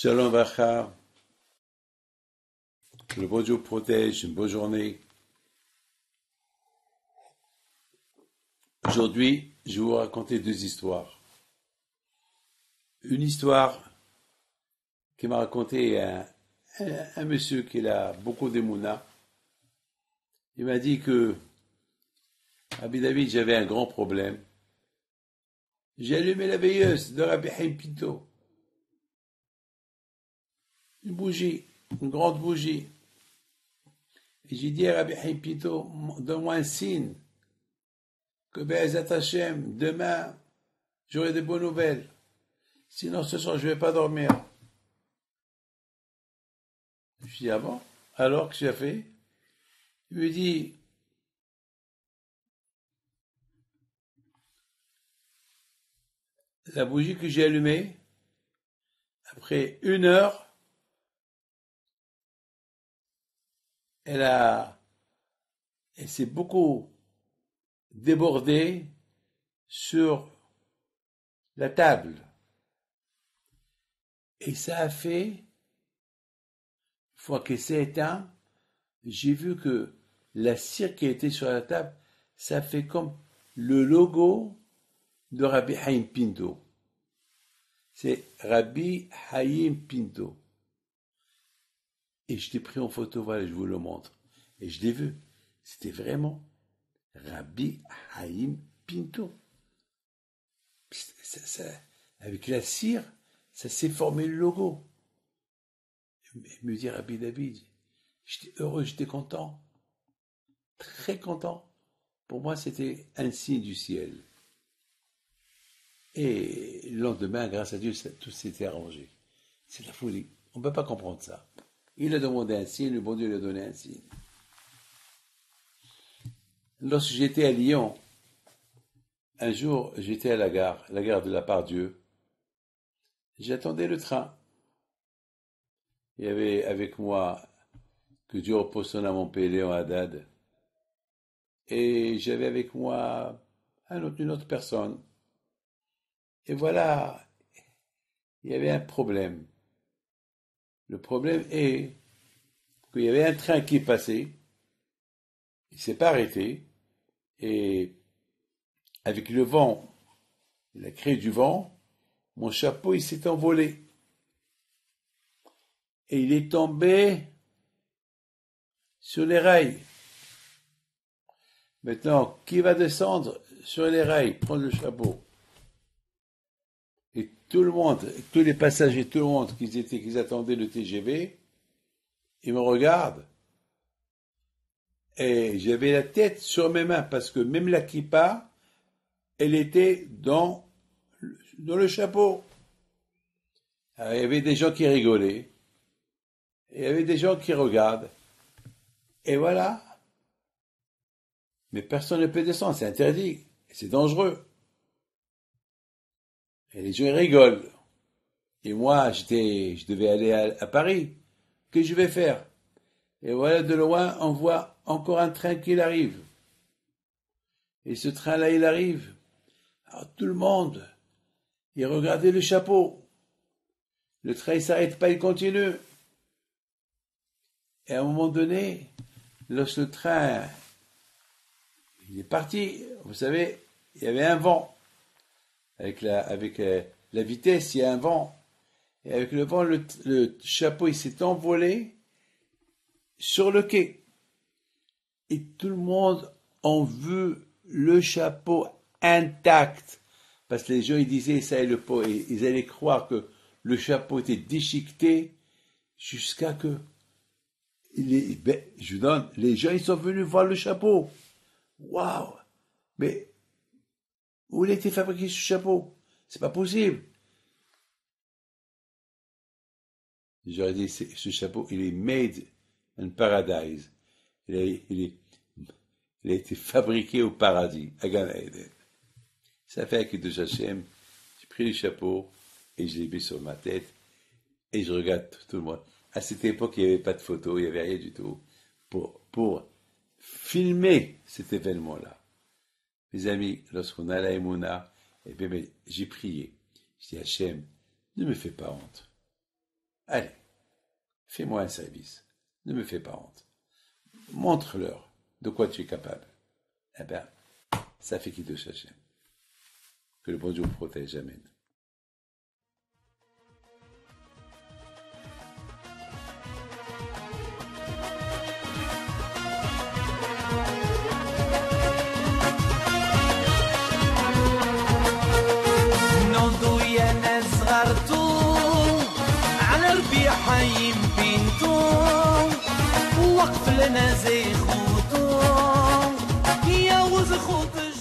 Shalom Vacha, que le bon Dieu protège, une bonne journée. Aujourd'hui, je vais vous raconter deux histoires. Une histoire qui m'a raconté un monsieur qui a beaucoup d'émouna. Il m'a dit que, Rabbi David, j'avais un grand problème. J'ai allumé la veilleuse de Rabbi Haim Pinto. Une bougie, une grande bougie. Et j'ai dit à Rabbi Haim Pinto, donne-moi un signe que Be'ezat Hashem, demain, j'aurai des bonnes nouvelles. Sinon, ce soir, je ne vais pas dormir. Je lui ai dit, ah bon? Alors, qu'est-ce que j'ai fait? Il me dit, la bougie que j'ai allumée, après 1 heure, elle s'est beaucoup débordée sur la table. Et ça a fait, une fois qu'elle s'est éteinte, j'ai vu que la cire qui était sur la table, ça fait comme le logo de Rabbi Haim Pinto. C'est Rabbi Haim Pinto. Et je l'ai pris en photo, voilà, je vous le montre. Et je l'ai vu. C'était vraiment Rabbi Haim Pinto. Avec la cire, ça s'est formé le logo. Il me dit Rabbi David, j'étais heureux, j'étais content. Très content. Pour moi, c'était un signe du ciel. Et le lendemain, grâce à Dieu, tout s'était arrangé. C'est la folie. On ne peut pas comprendre ça. Il a demandé un signe, le bon Dieu lui a donné un signe. Lorsque j'étais à Lyon, un jour, j'étais à la gare de la Part-Dieu. J'attendais le train. Il y avait avec moi, que Dieu repose son âme en paix, Léon Haddad. Et j'avais avec moi une autre personne. Et voilà, il y avait un problème. Le problème est qu'il y avait un train qui passait, il ne s'est pas arrêté, et avec le vent, la crée du vent, mon chapeau il s'est envolé. Et il est tombé sur les rails. Maintenant, qui va descendre sur les rails, prendre le chapeau? Et tout le monde, tous les passagers, tout le monde qui attendaient le TGV, ils me regardent. Et j'avais la tête sur mes mains, parce que même la kippa, elle était dans le chapeau. Alors, il y avait des gens qui rigolaient. Il y avait des gens qui regardent. Et voilà. Mais personne ne peut descendre, c'est interdit. C'est dangereux. Et les gens ils rigolent. Et moi, je devais aller à Paris. Que je vais faire? Et voilà, de loin, on voit encore un train qui arrive. Et ce train-là, il arrive. Alors tout le monde, il regardait le chapeau. Le train, il s'arrête pas, il continue. Et à un moment donné, lorsque le train, il est parti, vous savez, il y avait un vent. Avec la vitesse, il y a un vent. Et avec le vent, le chapeau, il s'est envolé sur le quai. Et tout le monde a vu le chapeau intact. Parce que les gens, ils disaient ça et le pot. Et ils allaient croire que le chapeau était déchiqueté jusqu'à que les gens, ils sont venus voir le chapeau. Waouh! Mais où il a été fabriqué ce chapeau? C'est pas possible. J'aurais dit, ce chapeau, il est made in paradise. Il a été fabriqué au paradis, à Gan Eden. Ça fait avec de Hachem, j'ai pris le chapeau et je l'ai mis sur ma tête et je regarde tout le monde. À cette époque, il n'y avait pas de photos, il n'y avait rien du tout pour filmer cet événement-là. Mes amis, lorsqu'on a la Emouna, eh bien, j'ai prié. Je dis, Hachem, ne me fais pas honte. Allez, fais-moi un service. Ne me fais pas honte. Montre-leur de quoi tu es capable. Eh bien, ça fait qu'il te cherche. Que le bon Dieu vous protège. Amen. حيم بنتو وقف لنا زي خوتو يا وز خوت